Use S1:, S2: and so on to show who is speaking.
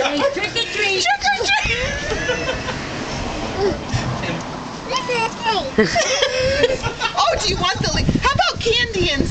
S1: Hey, trick or treat.
S2: Trick or treat. Oh, do you want the leaf? How about candy and